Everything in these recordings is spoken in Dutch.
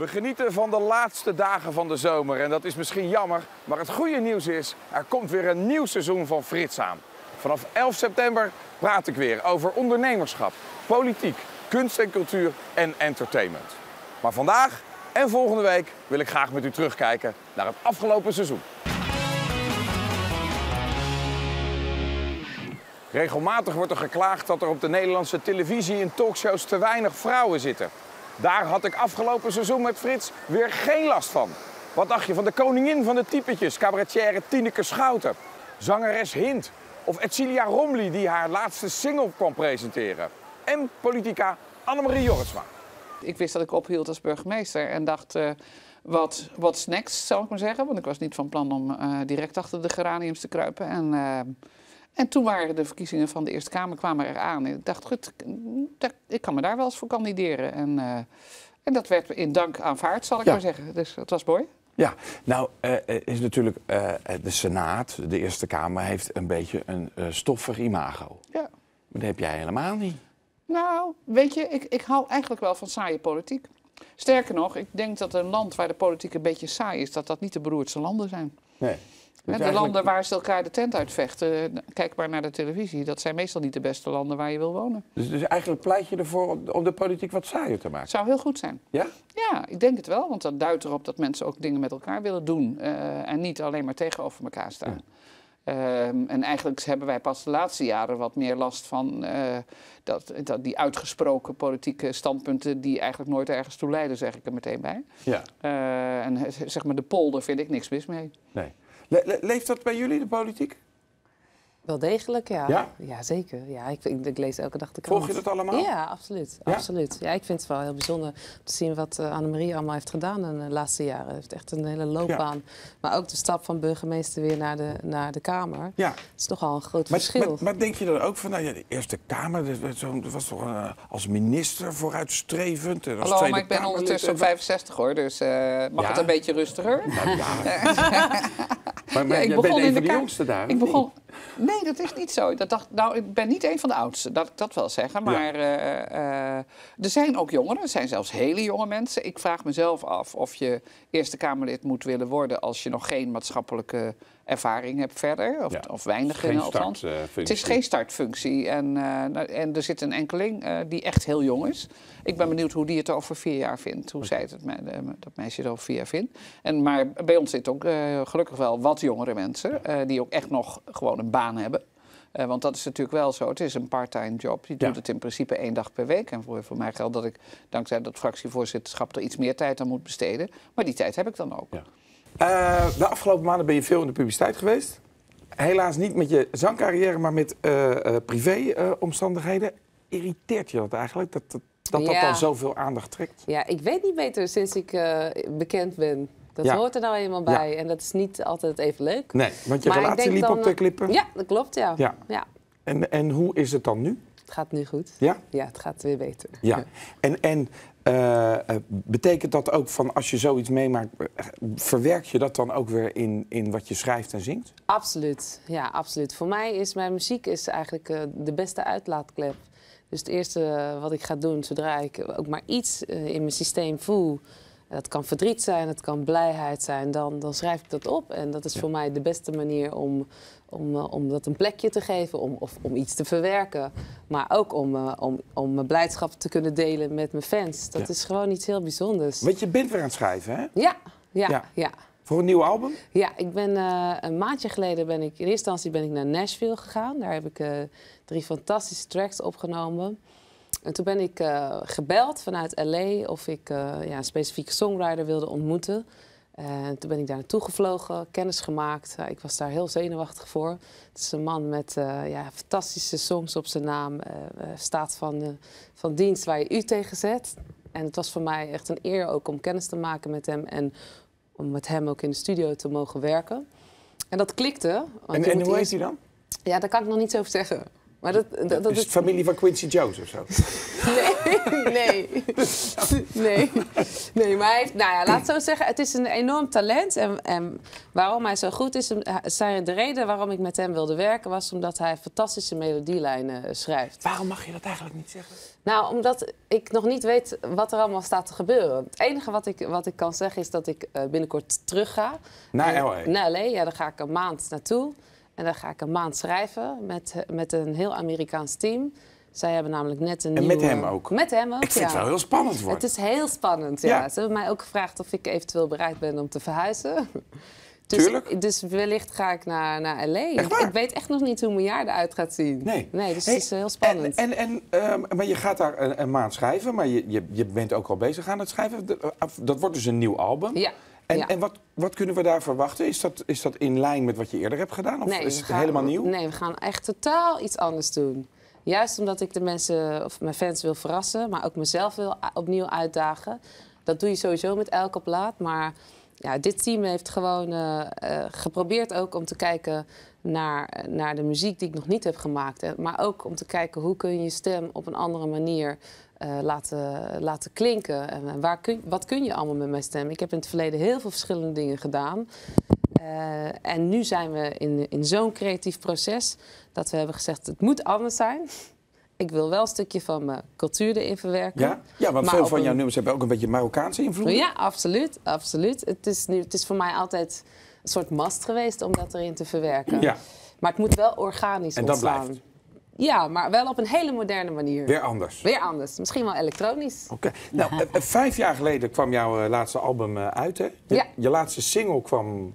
We genieten van de laatste dagen van de zomer en dat is misschien jammer, maar het goede nieuws is, er komt weer een nieuw seizoen van Frits aan. Vanaf 11 september praat ik weer over ondernemerschap, politiek, kunst en cultuur en entertainment. Maar vandaag en volgende week wil ik graag met u terugkijken naar het afgelopen seizoen. Regelmatig wordt er geklaagd dat er op de Nederlandse televisie in talkshows te weinig vrouwen zitten. Daar had ik afgelopen seizoen met Frits weer geen last van. Wat dacht je van de koningin van de typetjes, cabaretière Tineke Schouten? Zangeres Hint of Edcilia Romli die haar laatste single kwam presenteren? En politica Annemarie Jorritsma. Ik wist dat ik ophield als burgemeester en dacht, what's next, zal ik maar zeggen. Want ik was niet van plan om direct achter de geraniums te kruipen. En toen waren de verkiezingen van de Eerste Kamer kwamen eraan. En ik dacht, goed, ik kan me daar wel eens voor kandideren. En dat werd in dank aanvaard, zal ik maar zeggen. Dus het was mooi. Ja, nou is natuurlijk de Senaat, de Eerste Kamer, heeft een beetje een stoffig imago. Ja. Maar dat heb jij helemaal niet. Nou, weet je, ik hou eigenlijk wel van saaie politiek. Sterker nog, ik denk dat een land waar de politiek een beetje saai is, dat niet de beroerdste landen zijn. Nee. Dus de landen waar ze elkaar de tent uitvechten, kijk maar naar de televisie, dat zijn meestal niet de beste landen waar je wil wonen. Dus eigenlijk pleit je ervoor om de politiek wat saaier te maken? Zou heel goed zijn. Ja? Ja, ik denk het wel, want dat duidt erop dat mensen ook dingen met elkaar willen doen en niet alleen maar tegenover elkaar staan. Ja. En eigenlijk hebben wij pas de laatste jaren wat meer last van die uitgesproken politieke standpunten die eigenlijk nooit ergens toe leiden, zeg ik er meteen bij. Ja. En zeg maar de polder vind ik niks mis mee. Nee. Leeft dat bij jullie, de politiek? Wel degelijk, ja. Ja? Ja, zeker. Ja, ik lees elke dag de krant. Volg je dat allemaal? Ja, absoluut. Ja? Absoluut. Ja, ik vind het wel heel bijzonder om te zien wat Annemarie allemaal heeft gedaan in de laatste jaren. Ze heeft echt een hele loopbaan. Ja. Maar ook de stap van burgemeester weer naar de Kamer. Ja. Dat is toch al een groot verschil. Maar denk je dan ook van, nou ja, de Eerste Kamer, dat was toch als minister vooruitstrevend? Hallo, maar ik ben ondertussen op 65 hoor, dus mag het een beetje rustiger? Nou, ja. Maar jij bent een van de jongste daar. Nee, dat is niet zo. Ik ben niet een van de oudsten, dat ik dat wel zeggen. Maar er zijn ook jongeren, er zijn zelfs hele jonge mensen. Ik vraag mezelf af of je Eerste Kamerlid moet willen worden als je nog geen maatschappelijke ervaring hebt verder. Of weinig in althans. Het is geen startfunctie. En er zit een enkeling die echt heel jong is. Ik ben benieuwd hoe die het over 4 jaar vindt. Hoe zij dat meisje het over 4 jaar vindt. Maar bij ons zitten ook gelukkig wel wat jongere mensen. Die ook echt nog gewoon een baan hebben. Want dat is natuurlijk wel zo. Het is een part-time job. Je doet het in principe 1 dag per week. En voor mij geldt dat ik dankzij dat fractievoorzitterschap er iets meer tijd aan moet besteden. Maar die tijd heb ik dan ook. Ja. De afgelopen maanden ben je veel in de publiciteit geweest. Helaas niet met je zangcarrière, maar met privé-omstandigheden. Irriteert je dat eigenlijk? Dat dan zoveel aandacht trekt? Ja, ik weet niet beter sinds ik bekend ben. Dat hoort er nou eenmaal bij. Ja. En dat is niet altijd even leuk. Nee, want je relatie liep op de klippen. Ja, dat klopt, ja. En hoe is het dan nu? Het gaat nu goed. Ja? Ja, het gaat weer beter. Ja. En betekent dat ook van als je zoiets meemaakt, verwerk je dat dan ook weer in wat je schrijft en zingt? Absoluut, ja, absoluut. Voor mij is mijn muziek eigenlijk de beste uitlaatklep. Dus het eerste wat ik ga doen, zodra ik ook maar iets in mijn systeem voel, dat kan verdriet zijn, het kan blijheid zijn, dan schrijf ik dat op. En dat is voor mij de beste manier om dat een plekje te geven, om iets te verwerken. Maar ook om mijn blijdschap te kunnen delen met mijn fans. Dat is gewoon iets heel bijzonders. Want je bent weer aan het schrijven, hè? Ja. Voor een nieuw album? Ja, ik ben een maandje geleden in eerste instantie naar Nashville gegaan. Daar heb ik 3 fantastische tracks opgenomen. En toen ben ik gebeld vanuit LA of ik een specifieke songwriter wilde ontmoeten. En toen ben ik daar naartoe gevlogen, kennis gemaakt. Ik was daar heel zenuwachtig voor. Het is een man met fantastische songs op zijn naam. Staat van dienst waar je u tegen zet. En het was voor mij echt een eer ook om kennis te maken met hem. En om met hem ook in de studio te mogen werken. En dat klikte. En hoe heet hij dan? Ja, daar kan ik nog niet zo over zeggen. Maar Dat is familie van Quincy Jones of zo? Nee, maar hij heeft, nou ja, laat het zo zeggen, het is een enorm talent. En waarom hij zo goed is, de reden waarom ik met hem wilde werken was omdat hij fantastische melodielijnen schrijft. Waarom mag je dat eigenlijk niet zeggen? Nou, omdat ik nog niet weet wat er allemaal staat te gebeuren. Het enige wat ik kan zeggen is dat ik binnenkort terug ga. Naar L.A.? Naar L.A., ja, daar ga ik een maand naartoe. En dan ga ik een maand schrijven met een heel Amerikaans team. Zij hebben namelijk net een nieuwe... En met hem ook? Met hem ook, Ik vind het wel heel spannend worden. Het is heel spannend, ja. Ze hebben mij ook gevraagd of ik eventueel bereid ben om te verhuizen. Tuurlijk. Dus wellicht ga ik naar L.A. Ik weet echt nog niet hoe mijn jaar eruit gaat zien. Nee, dus het is heel spannend. Maar je gaat daar een maand schrijven, maar je bent ook al bezig aan het schrijven. Dat wordt dus een nieuw album. Ja. En wat kunnen we daar verwachten? Is dat in lijn met wat je eerder hebt gedaan? Of is het helemaal nieuw? Nee, we gaan echt totaal iets anders doen. Juist omdat ik de mensen of mijn fans wil verrassen, maar ook mezelf wil opnieuw uitdagen. Dat doe je sowieso met elke plaat. Maar ja, dit team heeft gewoon geprobeerd ook om te kijken naar de muziek die ik nog niet heb gemaakt. Maar ook om te kijken hoe kun je je stem op een andere manier laten klinken. En wat kun je allemaal met mijn stem? Ik heb in het verleden heel veel verschillende dingen gedaan. En nu zijn we in zo'n creatief proces dat we hebben gezegd, het moet anders zijn. Ik wil wel een stukje van mijn cultuur erin verwerken. Ja, want veel van jouw nummers hebben ook een beetje Marokkaanse invloed. Ja, absoluut. Het is voor mij altijd een soort must geweest om dat erin te verwerken. Ja. Maar het moet wel organisch ontstaan. En dat blijft? Ja, maar wel op een hele moderne manier. Weer anders? Misschien wel elektronisch. Oké. Nou, 5 jaar geleden kwam jouw laatste album uit, hè? Je laatste single kwam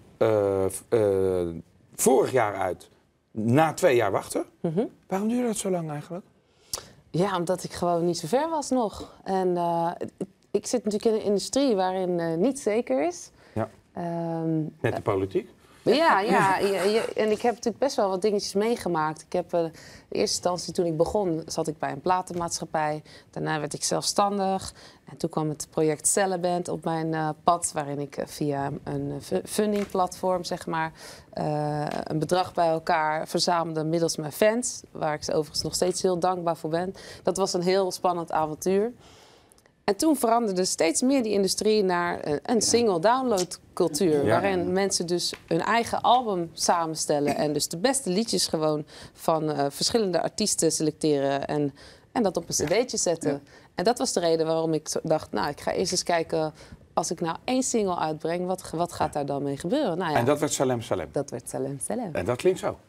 vorig jaar uit. Na 2 jaar wachten. Waarom duurde dat zo lang eigenlijk? Ja, omdat ik gewoon niet zo ver was nog. En ik zit natuurlijk in een industrie waarin niet zeker is. Ja. Net de politiek? Ja, en ik heb natuurlijk best wel wat dingetjes meegemaakt. Ik heb in eerste instantie, toen ik begon, zat ik bij een platenmaatschappij. Daarna werd ik zelfstandig. En toen kwam het project Celeband op mijn pad, waarin ik via een fundingplatform, zeg maar, een bedrag bij elkaar verzamelde middels mijn fans. Waar ik ze overigens nog steeds heel dankbaar voor ben. Dat was een heel spannend avontuur. En toen veranderde steeds meer die industrie naar een single-download cultuur. Ja. Waarin mensen dus hun eigen album samenstellen. En dus de beste liedjes gewoon van verschillende artiesten selecteren. En dat op een cd'tje zetten. Ja. En dat was de reden waarom ik dacht, nou, ik ga eerst eens kijken, als ik nou 1 single uitbreng, wat gaat daar dan mee gebeuren? Nou ja, en dat werd Salem Salem? Dat werd Salem Salem. En dat klinkt zo.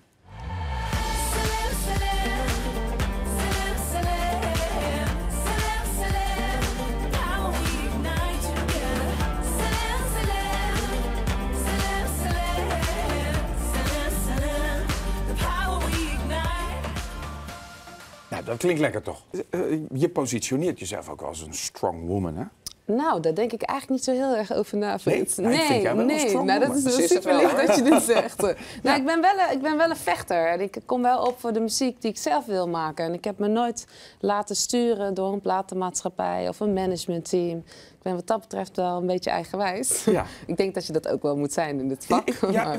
Nou, dat klinkt lekker toch? Je positioneert jezelf ook als een strong woman, hè? Nou, daar denk ik eigenlijk niet zo heel erg over na. Nee, vind jij wel een strong woman? Dat is wel super lief dat je dit zegt. Nou, ik ben wel een vechter. En ik kom wel op voor de muziek die ik zelf wil maken. En ik heb me nooit laten sturen door een platenmaatschappij of een managementteam. Ik ben wat dat betreft wel een beetje eigenwijs. Ja. Ik denk dat je dat ook wel moet zijn in dit vak.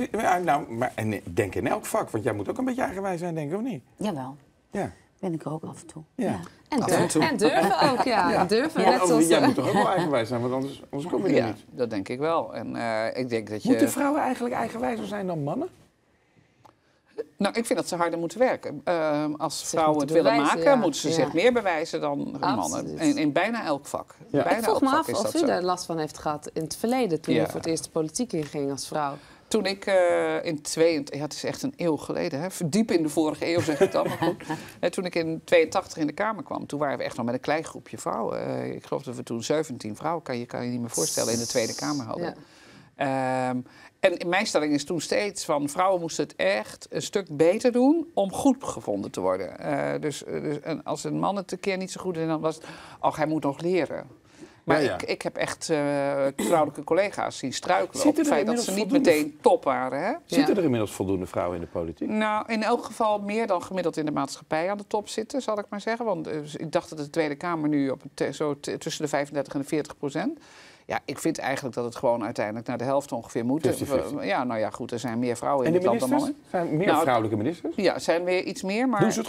En ik denk in elk vak, want jij moet ook een beetje eigenwijs zijn, denk ik, of niet? Jawel. Ja. Ben ik er ook af en toe. Ja. En durven ook, ja. Durven, net zoals, jij moet toch ook wel eigenwijs zijn, want anders kom je er niet. Dat denk ik wel. En, ik denk dat Moeten vrouwen eigenlijk eigenwijzer zijn dan mannen? Nou, ik vind dat ze harder moeten werken. Als vrouwen het willen maken, moeten ze zich meer bewijzen dan mannen. In bijna elk vak. Ja. Ik vroeg me af of u daar last van heeft gehad in het verleden, toen u voor het eerst de politiek inging als vrouw. Toen ik het is echt een eeuw geleden, hè? Diep in de vorige eeuw zeg ik dan, maar goed. Toen ik in 82 in de Kamer kwam, toen waren we echt nog met een klein groepje vrouwen. Ik geloof dat we toen 17 vrouwen, kan je niet meer voorstellen, in de Tweede Kamer hadden. Ja. En mijn stelling is toen steeds van vrouwen moesten het echt een stuk beter doen om goed gevonden te worden. Dus als een man het een keer niet zo goed deed, dan was het, hij moet nog leren. Maar ik heb echt vrouwelijke collega's zien struikelen op het feit dat ze niet meteen top waren. Hè? Zitten er inmiddels voldoende vrouwen in de politiek? Nou, in elk geval meer dan gemiddeld in de maatschappij aan de top zitten, zal ik maar zeggen. Want ik dacht dat de Tweede Kamer nu op tussen de 35 en de 40%. Ja, ik vind eigenlijk dat het gewoon uiteindelijk naar de helft ongeveer moet. 50-50. Ja, er zijn meer vrouwen in het land dan mannen. Zijn meer vrouwelijke ministers? Ja, er zijn weer iets meer. Maar doen ze het goed?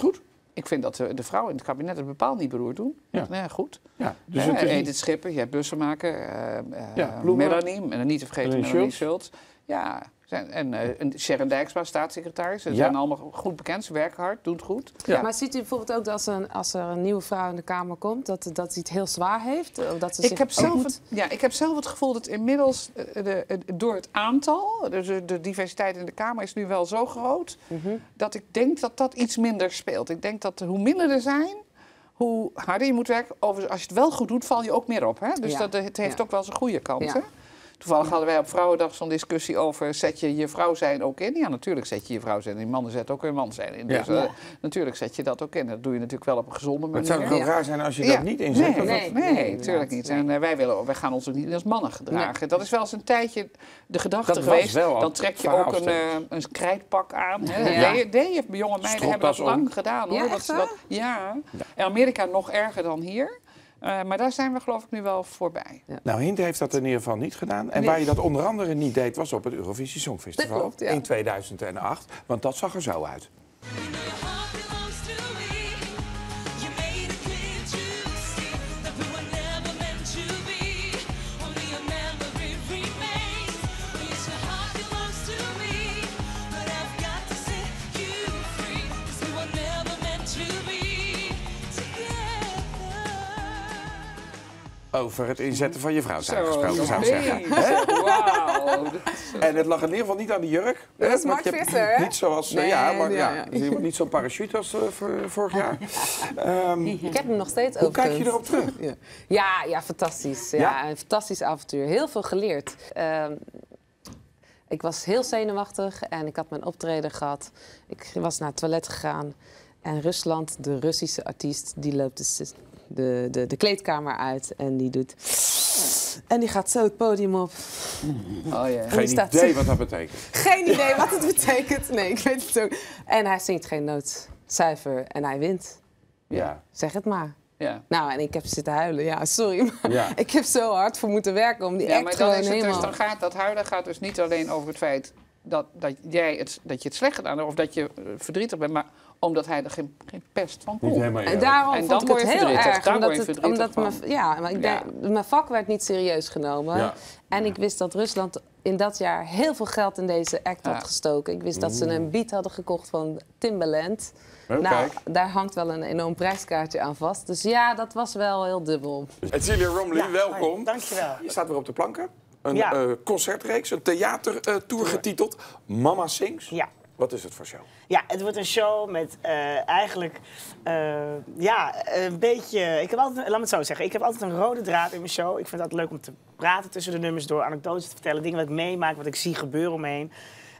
Ik vind dat de vrouwen in het kabinet het bepaald niet beroerd doen. Ja. Ja, goed. Ja, dus het is niet- Edith Schipper, Jet Bussemaker, Ploemen. Melanie, en niet te vergeten Melanie Schultz. Ja, en Sharon Dijksma, staatssecretaris. Ze zijn allemaal goed bekend, ze werken hard, doen het goed. Ja. Maar ziet u bijvoorbeeld ook dat als er een nieuwe vrouw in de Kamer komt, dat hij het heel zwaar heeft? Of dat ze Ik heb zelf het gevoel dat inmiddels door het aantal, dus de diversiteit in de Kamer is nu wel zo groot, dat ik denk dat dat iets minder speelt. Ik denk dat hoe minder er zijn, hoe harder je moet werken. Overigens, als je het wel goed doet, val je ook meer op. Hè? Dus het heeft ook wel zijn goede kant. Ja. Hè? Toevallig hadden wij op Vrouwendag zo'n discussie over... zet je je vrouw zijn ook in? Ja, natuurlijk zet je je vrouw zijn in. Die mannen zetten ook hun man zijn in. Dus natuurlijk zet je dat ook in. Dat doe je natuurlijk wel op een gezonde manier. Het zou toch raar zijn als je dat niet inzet? Nee, natuurlijk niet. En wij gaan ons ook niet als mannen gedragen. Nee. Dat is wel eens een tijdje de gedachte dat geweest. Wel dan trek je ook een krijtpak aan. Hè? Bij jonge meiden hebben dat lang gedaan. Hoor. In Amerika nog erger dan hier. Maar daar zijn we geloof ik nu wel voorbij. Ja. Nou, Hint heeft dat in ieder geval niet gedaan. En waar je dat onder andere niet deed, was op het Eurovisie Songfestival. Dat klopt, in 2008. Want dat zag er zo uit. Over het inzetten van je vrouw gesproken, zou ik zeggen. Wauw. En het lag in ieder geval niet aan de jurk. Dat is Mark Visser, hè? Niet zoals, niet zo'n parachute als vorig jaar. Ik heb hem nog steeds Hoe kijk je erop terug? Ja, fantastisch. Ja, een fantastisch avontuur. Heel veel geleerd. Ik was heel zenuwachtig en ik had mijn optreden gehad. Ik was naar het toilet gegaan. En Rusland, de Russische artiest, die loopt de kleedkamer uit en die doet... En die gaat zo het podium op. Geen idee wat dat betekent. Geen idee wat het betekent. Nee, ik weet het ook. En hij zingt geen noot zuiver en hij wint. Ja. Zeg het maar. Ja. Nou, en ik heb zitten huilen. Ja, sorry, maar ik heb zo hard voor moeten werken om die act gewoon helemaal... Dus dat huilen gaat dus niet alleen over het feit dat je het slecht gedaan hebt of dat je verdrietig bent, maar omdat hij er geen pest van kon. En daarom vond ik het heel erg. Omdat maar mijn vak werd niet serieus genomen. Ja. En ik wist dat Rusland in dat jaar heel veel geld in deze act had gestoken. Ik wist dat ze een beat hadden gekocht van Timbaland. Nou, daar hangt wel een enorm prijskaartje aan vast. Dus ja, dat was wel heel dubbel. Cecilia Rombly, welkom. Hoi, dankjewel. Je staat weer op de planken. Een concertreeks, een theatertour getiteld Mama Sings. Ja. Wat is het voor show? Ja, het wordt een show met eigenlijk een beetje... laat me het zo zeggen. Ik heb altijd een rode draad in mijn show. Ik vind het altijd leuk om te praten tussen de nummers door, anekdotes te vertellen, dingen wat ik meemaak, wat ik zie gebeuren om me heen.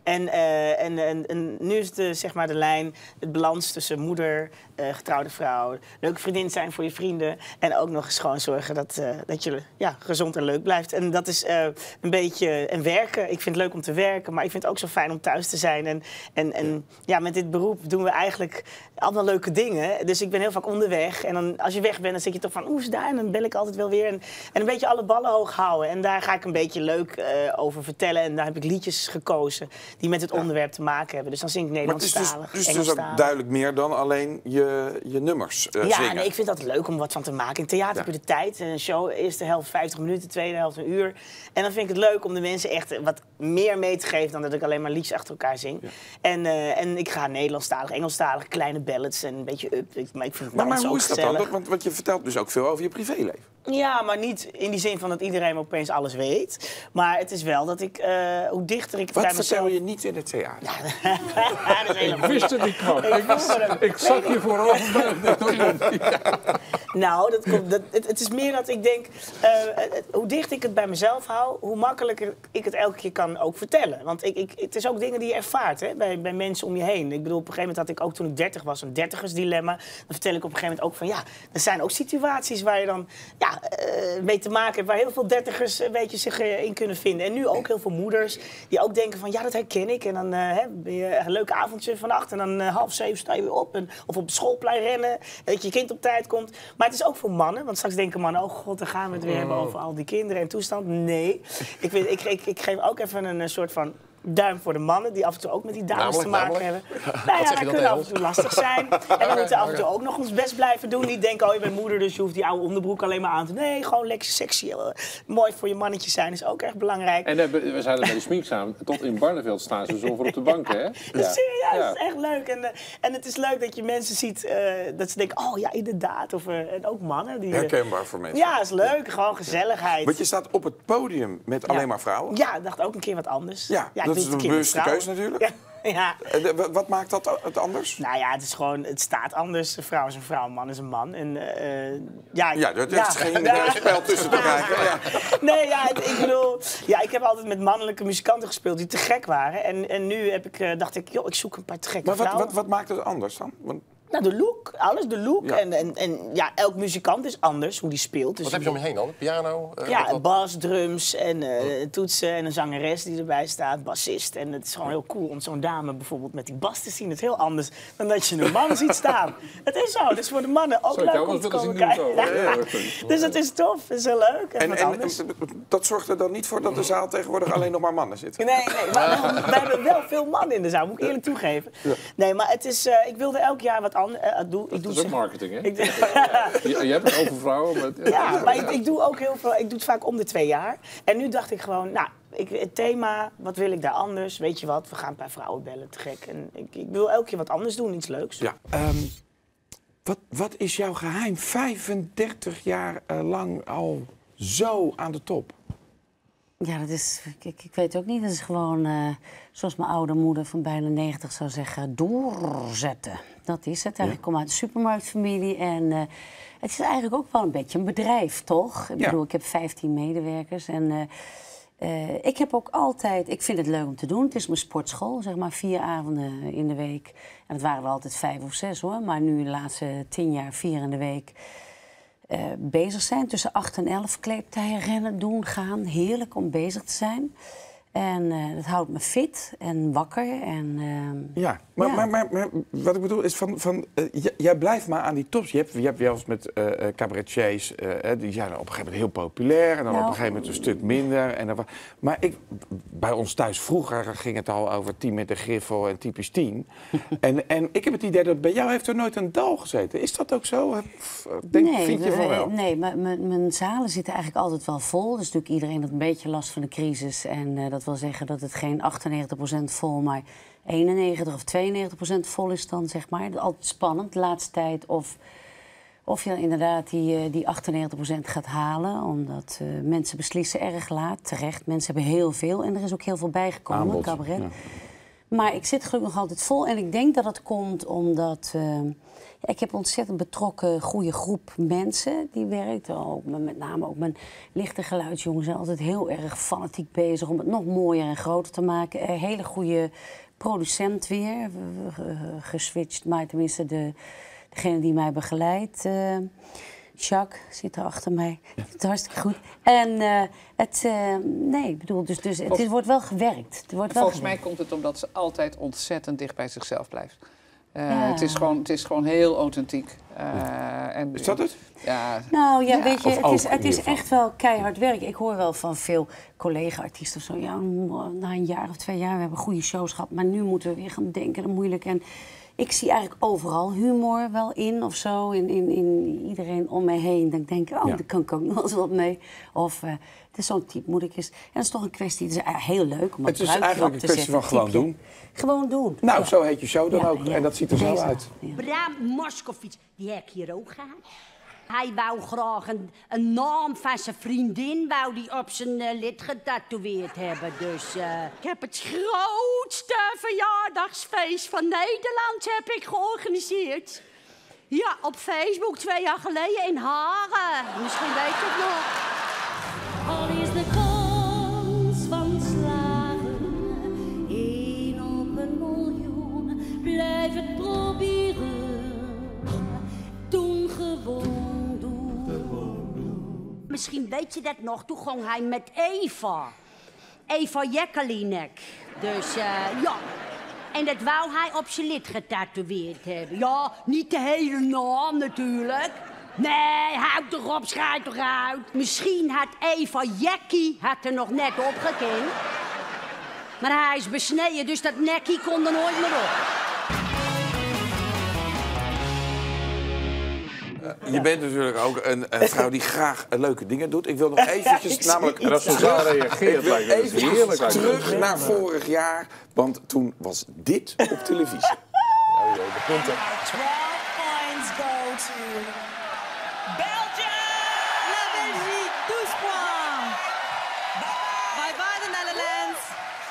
En nu is het zeg maar de lijn, het balans tussen moeder, getrouwde vrouw, leuke vriendin zijn voor je vrienden en ook nog eens gewoon zorgen dat je gezond en leuk blijft. En dat is een beetje werken. Ik vind het leuk om te werken, maar ik vind het ook zo fijn om thuis te zijn. En met dit beroep doen we eigenlijk allemaal leuke dingen. Dus ik ben heel vaak onderweg en dan, als je weg bent, dan zit je toch van hoe is het daar? En dan bel ik altijd wel weer. En een beetje alle ballen hoog houden. En daar ga ik een beetje leuk over vertellen. En daar heb ik liedjes gekozen die met het onderwerp te maken hebben. Dus dan zing ik Nederlandstalig, Engelstalig. Dus ook duidelijk meer dan alleen je nummers zingen. Nee, ik vind dat leuk om wat van te maken. In theater heb je de tijd. Een show, eerste helft 50 minuten, tweede helft een uur. En dan vind ik het leuk om de mensen echt wat meer mee te geven dan dat ik alleen maar liedjes achter elkaar zing. Ja. En ik ga Nederlandstalig, Engelstalig, kleine ballads en een beetje up. Maar ik vind het hoe is dat gezellig. dan? Want je vertelt dus ook veel over je privéleven. Ja, maar niet in die zin van dat iedereen opeens alles weet. Maar het is wel dat ik, hoe dichter ik het bij mezelf... Wat vertel je niet in het theater? Ja, dat is ik wist het niet, man. Ik zat hier voorover. Nou, het is meer dat ik denk... hoe dicht ik het bij mezelf hou, hoe makkelijker ik het elke keer kan ook vertellen. Want het is ook dingen die je ervaart bij mensen om je heen. Ik bedoel, op een gegeven moment had ik ook toen ik 30 was een dertigersdilemma. Dan vertel ik op een gegeven moment ook van... ja, er zijn ook situaties waar je dan mee te maken hebt... waar heel veel dertigers een beetje zich in kunnen vinden. En nu ook heel veel moeders die ook denken van... ja, dat herken ik. En dan ben je een leuk avondje vannacht en dan 6:30 sta je weer op. Of op het schoolplein rennen, dat je kind op tijd komt. Maar het is ook voor mannen, want straks denken mannen... oh god, dan gaan we het weer hebben over al die kinderen en toestand. Nee, ik geef ook even een soort van duim voor de mannen, die af en toe ook met die dames te maken hebben. Nou ja, zeg je dat dat, kunnen af Els? en toe lastig zijn. En we moeten af en toe ook nog ons best blijven doen. Niet denken, oh, je bent moeder, dus je hoeft die oude onderbroek alleen maar aan te doen. Nee, gewoon lekker sexy. Mooi voor je mannetje zijn is ook echt belangrijk. En we zijn er bij de Smink samen. Tot in Barneveld staan ze zo voor op de banken, hè? Serieus, dat is echt leuk. En het is leuk dat je mensen ziet dat ze denken, oh ja, inderdaad. En ook mannen. Die, Herkenbaar voor mensen. ja, is leuk. Gewoon gezelligheid. Want je staat op het podium met alleen maar vrouwen. Ja, ik dacht ook een keer wat anders. Ja, ik dat doe is het een keer met bewuste vrouwen. keuze natuurlijk. Ja. Wat maakt dat het anders? Nou ja, het is gewoon, het staat anders. Een vrouw is een vrouw, een man is een man. En, Ja, er is geen spel tussen te krijgen. Ja. Nee, ja, ik bedoel, ja, ik heb altijd met mannelijke muzikanten gespeeld die te gek waren. En nu dacht ik, joh, ik zoek een paar te gekke Maar vrouwen. wat maakt het anders dan? Want Nou, de look, alles, de look. Ja. En ja, elk muzikant is anders, hoe die speelt. Dus Wat heb je om je heen dan? Piano? ja, bas, drums en toetsen en een zangeres die erbij staat, bassist. En het is gewoon heel cool om zo'n dame bijvoorbeeld met die bas te zien. Het is heel anders dan dat je een man ziet staan. Het is zo, het is voor de mannen ook Zou ik leuk jou om te wel eens komen willen kijken. zien doen zo? Ja. Dus het is tof, het is heel leuk en wat anders. en dat zorgt er dan niet voor dat de zaal tegenwoordig alleen nog maar mannen zitten? Nee, maar we hebben wel veel mannen in de zaal, moet ik eerlijk toegeven. Nee, maar het is, ik wilde elk jaar wat anders doen. Dat is ook marketing, hè? Ik, Je hebt het over vrouwen, maar... ja, maar ik doe ook heel veel. Ik doe het vaak om de 2 jaar. En nu dacht ik gewoon, nou, het thema, wat wil ik daar anders? Weet je wat, we gaan een paar vrouwen bellen, te gek. En ik wil elke keer wat anders doen, iets leuks. Ja. Wat is jouw geheim? 35 jaar lang al zo aan de top. Ja, dat is, ik weet ook niet. Dat is gewoon, zoals mijn oude moeder van bijna 90 zou zeggen, doorzetten. Dat is het. Ik kom uit een supermarktfamilie en het is eigenlijk ook wel een beetje een bedrijf, toch? Ik bedoel, ik heb 15 medewerkers en ik heb ook altijd, ik vind het leuk om te doen. Het is mijn sportschool, zeg maar 4 avonden in de week. En het waren er altijd 5 of 6 hoor, maar nu de laatste 10 jaar 4 in de week. Bezig zijn. Tussen 8 en 11 kleedpartijen rennen, doen, gaan. Heerlijk om bezig te zijn. En dat houdt me fit en wakker. En, Ja, maar wat ik bedoel is jij blijft maar aan die tops. Je hebt wel eens met cabaretiers, die zijn op een gegeven moment heel populair. En dan op een gegeven moment een stuk minder. En dan, maar bij ons thuis vroeger ging het al over 10 met de griffel en typisch 10. en ik heb het idee dat bij jou heeft er nooit een dal gezeten. Is dat ook zo? Vind je van wel? Nee, maar mijn zalen zitten eigenlijk altijd wel vol. Dus natuurlijk iedereen had een beetje last van de crisis. En dat wil zeggen dat het geen 98% vol, maar 91 of 92% vol is dan, zeg maar. Altijd spannend de laatste tijd of je inderdaad die 98% gaat halen. Omdat mensen beslissen erg laat, terecht. Mensen hebben heel veel en er is ook heel veel bijgekomen, Aanbod, cabaret. ja. Maar ik zit gelukkig nog altijd vol en ik denk dat het komt omdat... ik heb een ontzettend betrokken, goede groep mensen die werkt. Ook, met name ook mijn lichte geluidsjongens zijn altijd heel erg fanatiek bezig om het nog mooier en groter te maken. Een hele goede producent weer, geswitcht, maar tenminste degene die mij begeleidt. Jacques zit er achter mij. Het is hartstikke goed. En ik bedoel, dus het wordt wel gewerkt. Volgens mij komt het omdat ze altijd ontzettend dicht bij zichzelf blijft. Het is gewoon heel authentiek. Is dat het? Ja. Nou ja, weet je, Of het is echt wel keihard werk. Ik hoor wel van veel collega-artiesten of zo. Ja, na een jaar of 2 jaar, we hebben goede shows gehad. Maar nu moeten we weer gaan denken, dat is moeilijk. En ik zie eigenlijk overal humor wel in of zo. In iedereen om me heen. Dan denk ik, daar kan ik ook nog eens wat mee. Of het is zo'n type moeilijk is. En dat is toch een kwestie, het is heel leuk om Het is eigenlijk een kwestie van gewoon doen. Gewoon doen. Nou, zo heet je show dan ook. Ja. En dat ziet er zo uit. Ja. Bram Moskowitz, die heb ik hier ook gehad. Hij wou graag een naam van zijn vriendin wou die op zijn lid getatoeëerd hebben. Dus ik heb het grootste verjaardagsfeest van Nederland heb ik georganiseerd. Ja, op Facebook 2 jaar geleden in Haren. Misschien weet je het nog. Al is de kans van slagen 1 op 1 miljoen, blijf het proberen. Doen gewoon doen. Misschien weet je dat nog, toen ging hij met Eva. Eva Jekkelinek. Dus ja. En dat wou hij op zijn lid getatoeëerd hebben. Ja, niet de hele naam natuurlijk. Nee, houd toch op, schijt toch uit. Misschien had Eva Jekkie er nog net opgekend. Maar hij is besneden, dus dat nekkie kon er nooit meer op. Je bent natuurlijk ook een vrouw die graag leuke dingen doet. Ik wil nog eventjes, namelijk... En als ze zo reageert, lijkt me dat heerlijk. Terug naar vorig jaar, want toen was dit op televisie. De punten. 12 points go to Belgium! La Belgique, 12 points. Bye bye de Netherlands.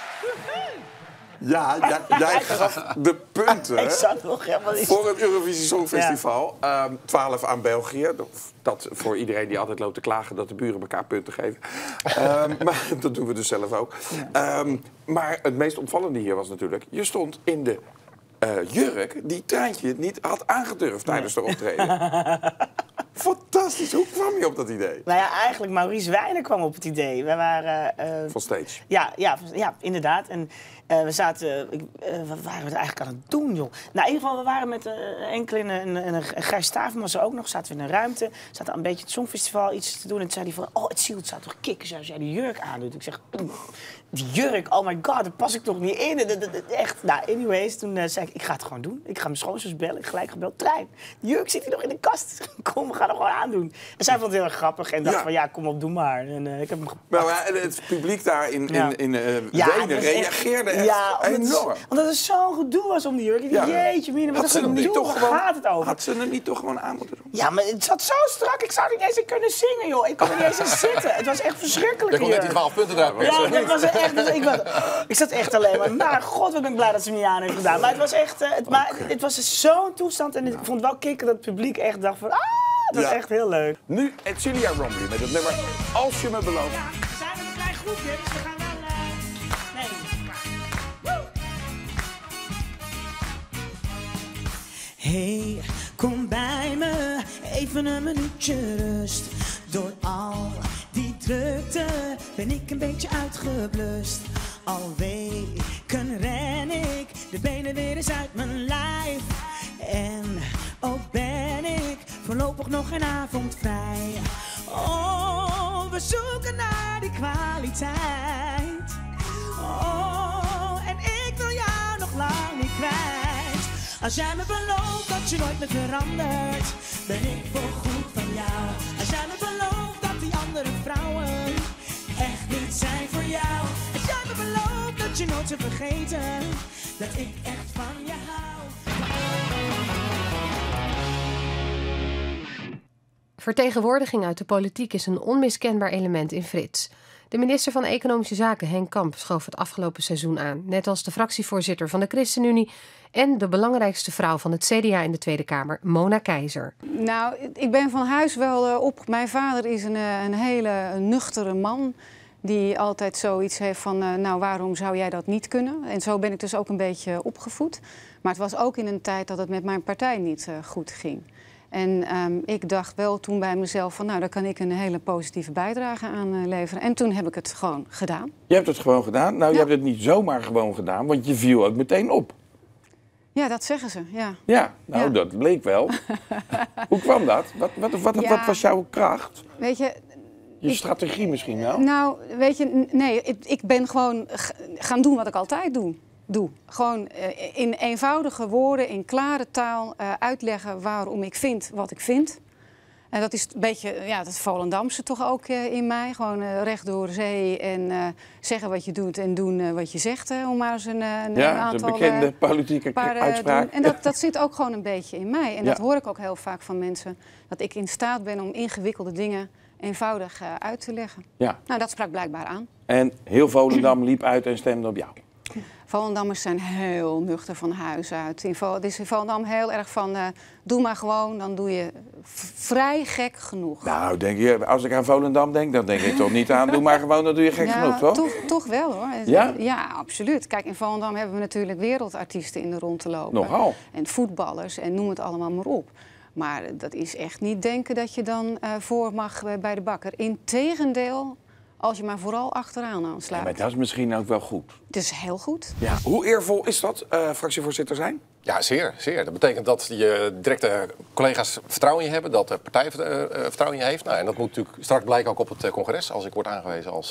Ja, jij gaf de punten Ik zat nog helemaal niet... voor het Eurovisie Songfestival. 12 aan België. Dat voor iedereen die altijd loopt te klagen dat de buren elkaar punten geven. Maar dat doen we dus zelf ook. Maar het meest opvallende hier was natuurlijk... je stond in de jurk die Treintje niet had aangedurfd tijdens de optreden. Fantastisch. Hoe kwam je op dat idee? Nou ja, eigenlijk Maurice Wijnen kwam op het idee. We waren... Van Stage. Ja, inderdaad. En we zaten... wat waren we er eigenlijk aan het doen, joh? Nou, in ieder geval, we waren met enkele en een Gijs Staven was er ook nog. Zaten we in een ruimte. Zaten een beetje het Songfestival iets te doen. En toen zei hij van... Oh, het ziet zou toch kicken als jij die jurk aandoet. Ik zeg... Die jurk, oh my god, daar pas ik toch niet in. Echt. Nou, anyways, toen zei ik ga het gewoon doen. Ik ga mijn schoonzus bellen. Ik gelijk gebeld. Trein, die jurk zit hier nog in de kast. Kom, we gaan het gewoon aandoen. En zij vond het heel erg grappig en dacht van ja, kom op, doe maar. En ik heb hem gepakt. Nou, het publiek daar in Wenen reageerde echt enorm. Omdat het zo'n gedoe was om die jurk. Jeetje, mine, wat een gedoe, waar gaat het over? Had ze hem niet toch gewoon aan moeten doen? Ja, maar het zat zo strak. Ik zou niet eens kunnen zingen, joh. Ik kon er niet eens in zitten. Het was echt verschrikkelijk. Je kon net die 12 punten daar. Ja, dat was echt... Ik zat echt alleen maar god, wat ben ik blij dat ze hem niet aan heeft gedaan. Maar het was echt... het was zo'n toestand. En ik vond wel kicken dat het publiek echt dacht van... dat is echt heel leuk. Nu Celia Rombly met het nummer Als je me belooft. Ja, we zijn met een klein groepje, dus we gaan wel... Hey, kom bij me, even een minuutje rust. Door al die drukte ben ik een beetje uitgeblust. Al weken ren ik de benen weer eens uit mijn lijf. En ook ben ik voorlopig nog geen avond vrij. Oh, we zoeken naar die kwaliteit. Oh, en ik wil jou nog lang niet kwijt. Als jij me belooft dat je nooit meer verandert, ben ik voorgoed van jou. Als jij me belooft dat die andere vrouwen echt niet zijn voor jou. Als jij me belooft dat je nooit zult vergeten dat ik echt van je hou. Vertegenwoordiging uit de politiek is een onmiskenbaar element in Frits. De minister van Economische Zaken, Henk Kamp, schoof het afgelopen seizoen aan. Net als de fractievoorzitter van de ChristenUnie en de belangrijkste vrouw van het CDA in de Tweede Kamer, Mona Keizer. Nou, ik ben van huis wel op. Mijn vader is een hele nuchtere man die altijd zoiets heeft van, nou, waarom zou jij dat niet kunnen? En zo ben ik dus ook een beetje opgevoed. Maar het was ook in een tijd dat het met mijn partij niet goed ging. En ik dacht wel toen bij mezelf van, nou, daar kan ik een hele positieve bijdrage aan leveren. En toen heb ik het gewoon gedaan. Je hebt het gewoon gedaan? Nou, je hebt het niet zomaar gewoon gedaan, want je viel ook meteen op. Ja, dat zeggen ze, ja. Ja, nou, dat bleek wel. Hoe kwam dat? Wat was jouw kracht? Weet je... Je strategie misschien wel? Nou, weet je, nee, ik ben gewoon gaan doen wat ik altijd doe. Gewoon in eenvoudige woorden, in klare taal uitleggen waarom ik vind wat ik vind. En dat is een beetje, ja, dat Volendamse toch ook in mij. Gewoon recht door zee en zeggen wat je doet en doen wat je zegt. Om maar eens een aantal... de bekende politieke uitspraak. En dat zit ook gewoon een beetje in mij. En dat hoor ik ook heel vaak van mensen. Dat ik in staat ben om ingewikkelde dingen eenvoudig uit te leggen. Ja. Nou, dat sprak blijkbaar aan. En heel Volendam liep uit en stemde op jou. Volendammers zijn heel nuchter van huis uit. Het is in Volendam heel erg van, doe maar gewoon, dan doe je vrij gek genoeg. Nou, denk je, als ik aan Volendam denk, dan denk ik toch niet aan, doe maar gewoon, dan doe je gek genoeg, toch? Toch wel, hoor. Ja? Ja, absoluut. Kijk, in Volendam hebben we natuurlijk wereldartiesten in de rond te lopen. Nogal. En voetballers en noem het allemaal maar op. Maar dat is echt niet denken dat je dan voor mag bij de bakker. Integendeel, als je maar vooral achteraan aansluit. Ja, maar dat is misschien ook wel goed. Het is heel goed. Ja. Hoe eervol is dat, fractievoorzitter zijn? Ja, zeer, zeer. Dat betekent dat je directe collega's vertrouwen in je hebben, dat de partij vertrouwen in je heeft. Nou, en dat moet natuurlijk straks blijken ook op het congres, als ik word aangewezen als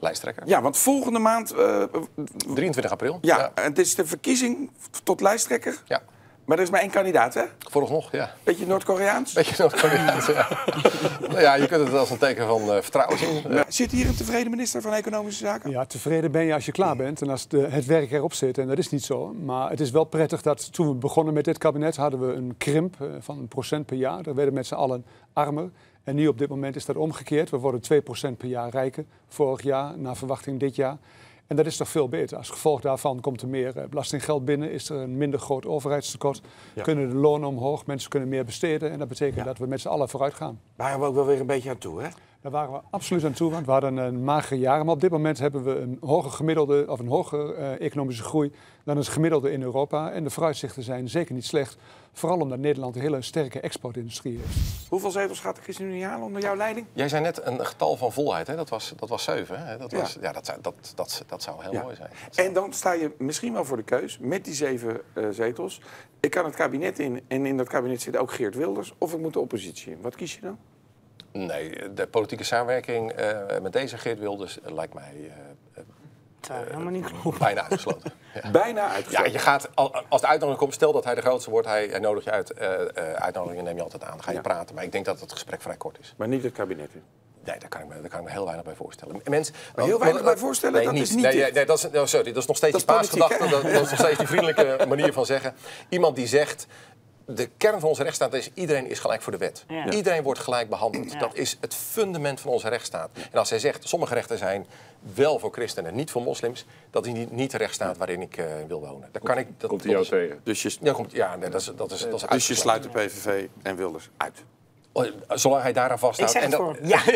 lijsttrekker. Ja, want volgende maand... 23 april. Ja, het is de verkiezing tot lijsttrekker. Ja. Maar er is maar 1 kandidaat, hè? Vooralsnog, ja. Beetje Noord-Koreaans? Beetje Noord-Koreaans, ja. Nou ja, je kunt het als een teken van vertrouwen zien. Zit hier een tevreden minister van Economische Zaken? Ja, tevreden ben je als je klaar bent en als het werk erop zit. En dat is niet zo. Maar het is wel prettig dat toen we begonnen met dit kabinet hadden we een krimp van 1% per jaar. We werden met z'n allen armer. En nu op dit moment is dat omgekeerd. We worden 2% per jaar rijker. Vorig jaar, naar verwachting dit jaar. En dat is toch veel beter. Als gevolg daarvan komt er meer belastinggeld binnen. Is er een minder groot overheidstekort. Ja. Kunnen de lonen omhoog. Mensen kunnen meer besteden. En dat betekent dat we met z'n allen vooruit gaan. Waren we ook wel weer een beetje aan toe, hè? Daar waren we absoluut aan toe, want we hadden een magere jaar. Maar op dit moment hebben we een hoger gemiddelde of een hogere economische groei dan het gemiddelde in Europa. En de vooruitzichten zijn zeker niet slecht. Vooral omdat Nederland een hele sterke exportindustrie heeft. Hoeveel zetels gaat de ChristenUnie halen onder jouw leiding? Jij zei net een getal van volheid, hè? Dat was 7. Hè? Dat zou heel mooi zijn. En dan sta je misschien wel voor de keus met die 7 zetels. Ik kan het kabinet in en in dat kabinet zit ook Geert Wilders. Of ik moet de oppositie in. Wat kies je dan? Nee, de politieke samenwerking met deze Geert Wilders lijkt mij helemaal niet klopt. Bijna uitgesloten. Ja. Bijna uitgesloten? Ja, je gaat, als de uitnodiging komt, stel dat hij de grootste wordt, hij nodigt je uit. Uitnodigingen neem je altijd aan, dan ga je praten. Maar ik denk dat het gesprek vrij kort is. Maar niet het kabinet in? Nee, daar kan ik me heel weinig bij voorstellen. Maar heel weinig bij voorstellen? Nee, dat niet. Is niet nee, dat is nog steeds die paasgedachte. Dat is nog steeds die vriendelijke manier van zeggen. Iemand die zegt... De kern van onze rechtsstaat is, iedereen is gelijk voor de wet. Ja. Iedereen wordt gelijk behandeld. Ja. Dat is het fundament van onze rechtsstaat. En als hij zegt, sommige rechten zijn wel voor christenen en niet voor moslims... dat is niet de rechtsstaat waarin ik wil wonen. Daar kan ik, dat komt hij jou tegen? Dus je sluit de PVV en Wilders uit? Zolang hij daaraan vasthoudt. Ik zeg het voor.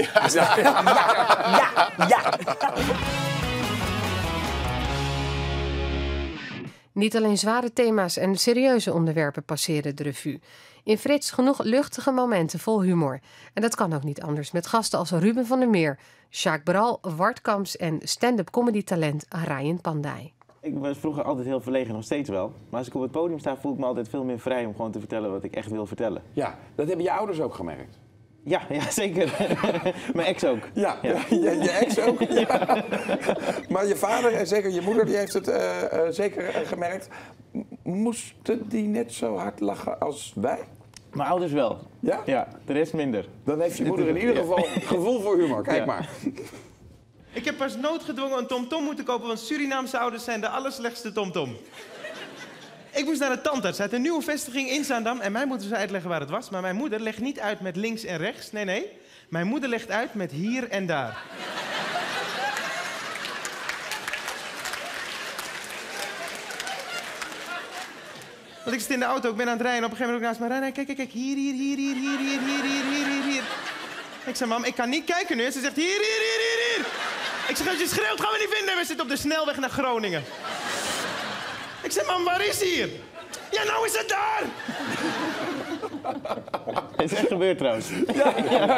Ja. Niet alleen zware thema's en serieuze onderwerpen passeren de revue. In Frits genoeg luchtige momenten vol humor. En dat kan ook niet anders met gasten als Ruben van der Meer, Jacques Brel, Wart Kamps en stand-up comedy-talent Ryan Pandey. Ik was vroeger altijd heel verlegen, nog steeds wel. Maar als ik op het podium sta, voel ik me altijd veel meer vrij om gewoon te vertellen wat ik echt wil vertellen. Ja, dat hebben je ouders ook gemerkt. Ja, zeker. Mijn ex ook. Ja. Je ex ook. Ja. Maar je vader en zeker je moeder die heeft het zeker gemerkt. Moesten die net zo hard lachen als wij? Mijn ouders wel. Ja? Ja, de rest minder. Dan heeft je moeder in ieder geval gevoel voor humor. Kijk maar. Ik heb pas noodgedwongen een tomtom moeten kopen, want Surinaamse ouders zijn de allerslechtste tomtom. Ik moest naar de tandarts uit een nieuwe vestiging in Zaandam en mij moeten ze uitleggen waar het was. Maar mijn moeder legt niet uit met links en rechts. Nee. Mijn moeder legt uit met hier en daar. Want ik zit in de auto, ik ben aan het rijden en op een gegeven moment ook naast me rijden. Kijk, hier. Ik zeg, mam, ik kan niet kijken nu. En ze zegt, hier. Ik zeg, als je schreeuwt gaan we niet vinden. We zitten op de snelweg naar Groningen. Ik zeg, mam, waar is hij hier? Ja, nou is het daar! Het is echt gebeurd trouwens. Ja.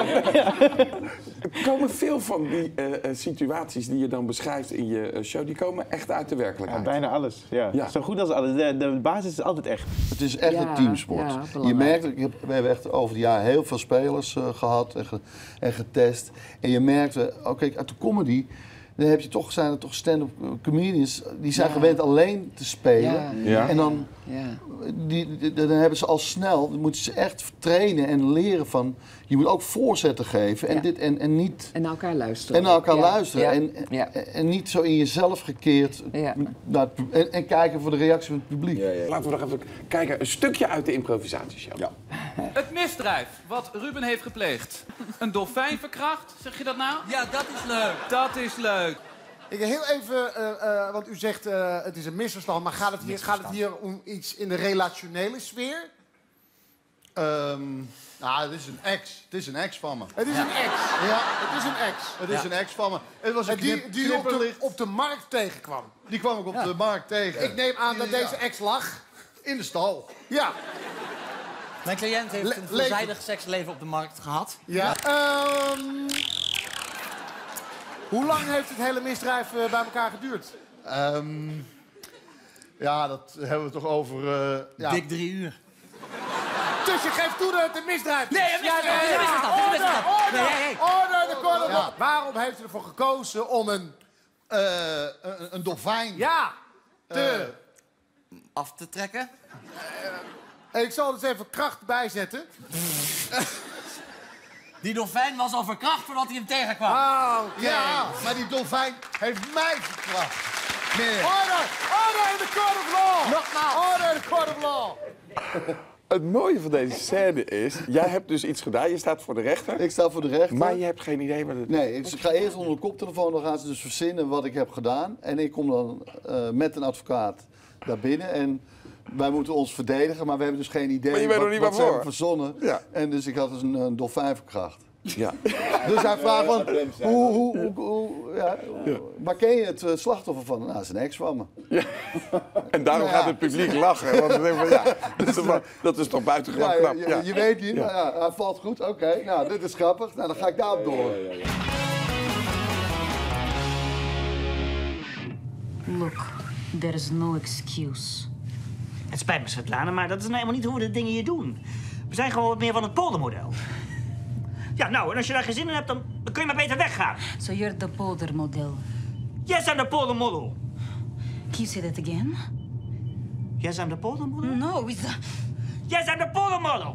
Komen veel van die situaties die je dan beschrijft in je show, die komen echt uit de werkelijkheid? Ja, bijna alles, ja. Zo goed als alles. De basis is altijd echt. Het is echt een teamsport. Je merkt, we hebben echt over het jaar heel veel spelers gehad en getest. En je merkte, oké, uit de comedy... Dan zijn er toch stand-up comedians die zijn gewend alleen te spelen. Ja. En dan, dan hebben ze al snel, dan moeten ze echt trainen en leren van... Je moet ook voorzetten geven en niet... En naar elkaar luisteren. En niet zo in jezelf gekeerd en kijken voor de reactie van het publiek. Laten we nog even kijken, een stukje uit de improvisatieshow. Ja. Het misdrijf wat Ruben heeft gepleegd. Een dolfijn verkracht, zeg je dat nou? Ja, dat is leuk. Dat is leuk. Ik heel even, want u zegt het is een misverstand, maar gaat het hier om iets in de relationele sfeer? Nou, het is een ex. Het is een ex van me. Het is een ex? Ja, het is een ex. Het is een ex van me. Het was een die op de markt tegenkwam? Die kwam ik op de markt tegen. Ik neem aan dat deze ex lag? In de stal. Ja. Mijn cliënt heeft een veelzijdig seksleven op de markt gehad. Ja. Hoe lang heeft het hele misdrijf bij elkaar geduurd? Ja, dat hebben we toch over... Dik 3 uur. Dus je geeft toe dat het een misdrijf is? Nee, een misdrijf. Orde, de Waarom heeft u ervoor gekozen om een dolfijn af te trekken? Ik zal er eens even kracht bij zetten. Die dolfijn was al verkracht voordat hij hem tegenkwam. Ja, maar die dolfijn heeft mij verkracht. Order in the court of law! Nogmaals! Order in the court of law! Het mooie van deze scène is, jij hebt dus iets gedaan, je staat voor de rechter. Ik sta voor de rechter. Maar je hebt geen idee wat het is. Nee, ik ga eerst onder de koptelefoon, dan gaan ze dus verzinnen wat ik heb gedaan. En ik kom dan met een advocaat daar binnen en wij moeten ons verdedigen, maar we hebben dus geen idee wat ze hebben verzonnen. Ja. En dus ik had dus een dolfijn verkracht. Ja. Dus hij vraagt van, waar ken je het slachtoffer van? Nou, dat is een ex van me. Ja. En daarom gaat het publiek lachen. Want dat is toch buitengewoon knap. Je weet niet, maar hij valt goed. Oké, nou, dit is grappig. Nou, dan ga ik daarop door. Look, there is no excuse. Het spijt me, Svetlana, maar dat is nou helemaal niet hoe we de dingen hier doen. We zijn gewoon wat meer van het poldermodel. Ja, nou, en als je daar geen zin in hebt, dan kun je maar beter weggaan. So you're the poldermodel. Yes, I'm the poldermodel. Can you say that again? Yes, I'm the poldermodel? No, it's the... Yes, I'm the poldermodel.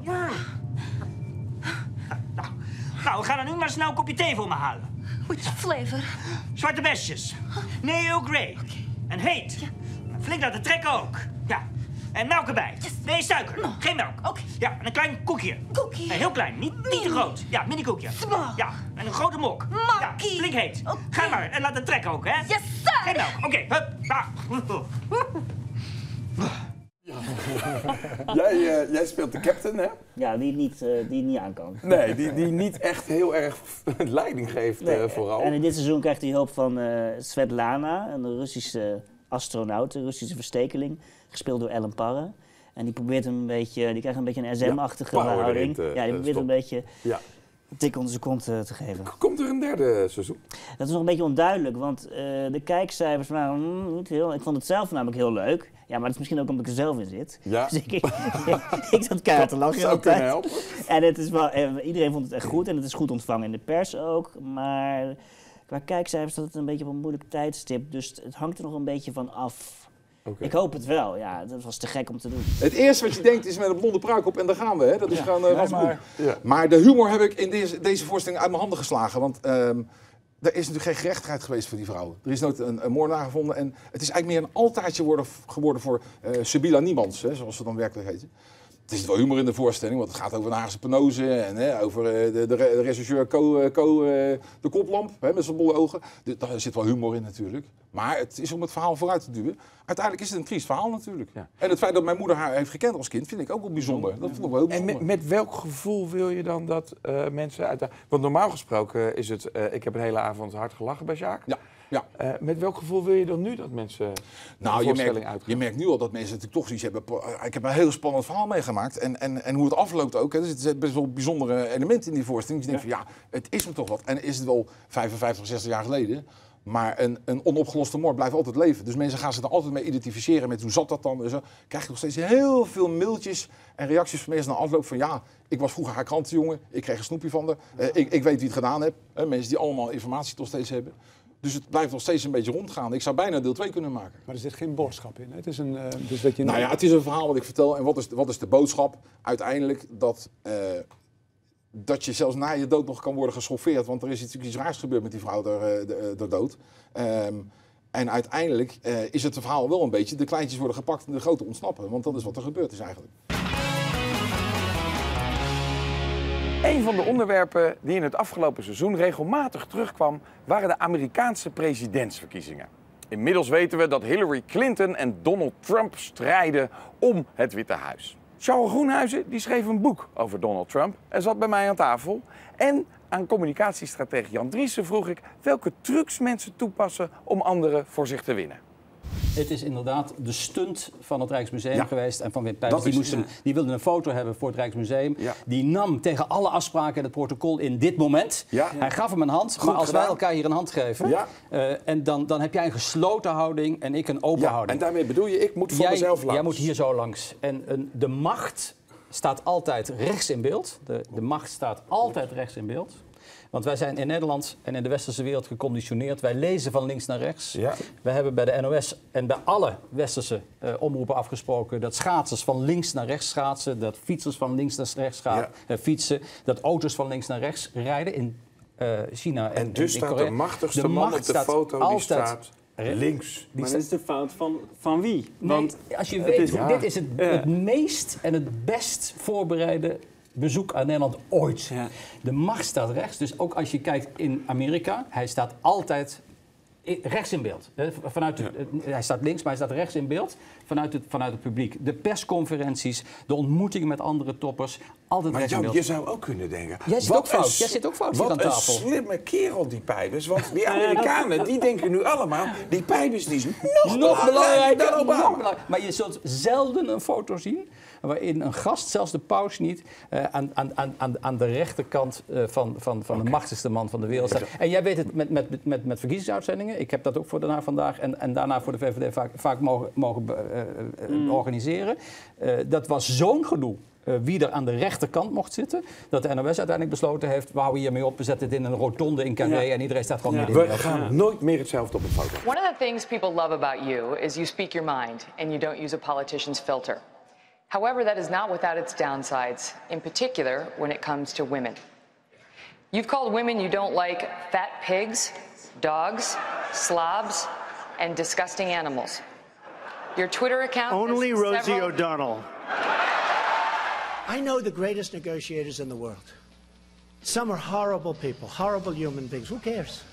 Nou, we gaan er nu maar snel een kopje thee voor me halen. Which flavor? Zwarte besjes. Nee, Earl Grey. En heet. Flink laten trekken ook. Ja. En melk erbij. Yes. Nee, suiker. No. Geen melk. Okay. Ja, en een klein koekje. Koekje? Heel klein, niet te groot. Ja, mini koekje. Ja, en een grote mok. Ja, flink heet. Okay. Ga maar, en laat het trekken ook, hè? Yes, sir! Geen melk. Oké, hup. Jij speelt de captain, hè? Ja, die niet aan kan. Nee, die niet echt heel erg leiding geeft, vooral. En in dit seizoen krijgt hij hulp van Svetlana, een Russische astronaut, een Russische verstekeling, gespeeld door Ellen Parra. En die probeert hem een beetje, die krijgt een beetje een SM-achtige houding. Ja, die probeert een beetje een tik onder zijn kont te geven. Komt er een derde seizoen? Dat is nog een beetje onduidelijk, want de kijkcijfers waren niet heel... Ik vond het zelf namelijk heel leuk. Ja, maar dat is misschien ook omdat ik er zelf in zit. Ja. Dus ik zat keihard te lachen altijd. En het is wel, iedereen vond het echt goed en het is goed ontvangen in de pers ook. Maar qua kijkcijfers staat het een beetje op een moeilijk tijdstip. Dus het hangt er nog een beetje van af. Okay. Ik hoop het wel, ja. Dat was te gek om te doen. Het eerste wat je denkt is met een blonde pruik op en daar gaan we, hè. Dat is gewoon maar de humor heb ik in deze voorstelling uit mijn handen geslagen. Want er is natuurlijk geen gerechtigheid geweest voor die vrouwen. Er is nooit een moordenaar gevonden. En het is eigenlijk meer een altaartje geworden voor Sibylla Niemands, hè, zoals ze dan werkelijk heet. Het is wel humor in de voorstelling, want het gaat over de Haagse penose en over de regisseur de koplamp met zijn bolle ogen. Daar zit wel humor in natuurlijk. Maar het is om het verhaal vooruit te duwen. Uiteindelijk is het een triest verhaal natuurlijk. Ja. En het feit dat mijn moeder haar heeft gekend als kind vind ik ook wel bijzonder. Dat vond ik wel heel bijzonder. En met welk gevoel wil je dan dat mensen uit... Want normaal gesproken is het... ik heb een hele avond hard gelachen bij Sjaak. Ja. Ja. Met welk gevoel wil je dan nu dat mensen de voorstelling uitgaan? Je merkt nu al dat mensen natuurlijk toch zoiets hebben. Ik heb een heel spannend verhaal meegemaakt. En hoe het afloopt ook. Hè. Er zitten best wel bijzondere elementen in die voorstelling. Dus je denkt van het is me toch wat. En is het wel 55, 60 jaar geleden. Maar een onopgeloste moord blijft altijd leven. Dus mensen gaan zich er altijd mee identificeren met hoe zat dat dan. Dus krijg je nog steeds heel veel mailtjes en reacties van mensen na afloop van ik was vroeger haar krantenjongen. Ik kreeg een snoepje van haar. Ik weet wie het gedaan heeft. Mensen die allemaal informatie nog steeds hebben. Dus het blijft nog steeds een beetje rondgaan. Ik zou bijna deel 2 kunnen maken. Maar er zit geen boodschap in. Hè? Het is een, het is een verhaal wat ik vertel. En wat is de boodschap? Uiteindelijk dat je zelfs na je dood nog kan worden geschoffeerd. Want er is iets raars gebeurd met die vrouw door dood. En uiteindelijk is het verhaal wel een beetje... de kleintjes worden gepakt en de grote ontsnappen. Want dat is wat er gebeurd is eigenlijk. Een van de onderwerpen die in het afgelopen seizoen regelmatig terugkwam, waren de Amerikaanse presidentsverkiezingen. Inmiddels weten we dat Hillary Clinton en Donald Trump strijden om het Witte Huis. Charles Groenhuizen die schreef een boek over Donald Trump en zat bij mij aan tafel. En aan communicatiestratege Jan Driessen vroeg ik welke trucs mensen toepassen om anderen voor zich te winnen. Het is inderdaad de stunt van het Rijksmuseum geweest en van Wim Pijpers. Die wilde een foto hebben voor het Rijksmuseum. Ja. Die nam tegen alle afspraken en het protocol in dit moment. Ja. Hij gaf hem een hand, goed maar als wij elkaar hier een hand geven... en dan heb jij een gesloten houding en ik een open houding. En daarmee bedoel je, ik moet voor mezelf langs. Jij moet hier zo langs. En de macht staat altijd rechts in beeld. De macht staat altijd rechts in beeld. Want wij zijn in Nederland en in de westerse wereld geconditioneerd. Wij lezen van links naar rechts. Ja. We hebben bij de NOS en bij alle westerse omroepen afgesproken dat schaatsers van links naar rechts schaatsen, dat fietsers van links naar rechts fietsen, dat auto's van links naar rechts rijden in China en dus in staat Korea. de machtigste man op de foto die staat links. Maar dat is de fout van wie? Nee, Want als je weet, dit is het meest en het best voorbereide bezoek aan Nederland ooit. Ja. De macht staat rechts, dus ook als je kijkt in Amerika, hij staat altijd rechts in beeld. Hij staat links, maar hij staat rechts in beeld vanuit het publiek. De persconferenties, de ontmoetingen met andere toppers, altijd rechts in beeld. Je zou ook kunnen denken... Jij zit ook fout hier aan tafel. Wat een slimme kerel, die Pijbus. Want die Amerikanen, die denken nu allemaal... die Pijbus die is nog belangrijker dan Obama. Maar je zult zelden een foto zien waarin een gast, zelfs de paus niet, aan de rechterkant van de machtigste man van de wereld staat. En jij weet het met verkiezingsuitzendingen. Ik heb dat ook voor daarna vandaag en daarna voor de VVD vaak mogen organiseren. Dat was zo'n gedoe. Wie er aan de rechterkant mocht zitten, dat de NOS uiteindelijk besloten heeft, we houden hiermee op, we zetten het in een rotonde in Carré en iedereen staat gewoon midden in beeld. We gaan nooit meer hetzelfde op een foto. One of the things people love about you is you speak your mind and you don't use a politician's filter. However, that is not without its downsides, in particular when it comes to women. You've called women you don't like fat pigs, dogs, slobs, and disgusting animals. Your Twitter account... Only Rosie O'Donnell. I know the greatest negotiators in the world. Some are horrible people, horrible human beings. Who cares?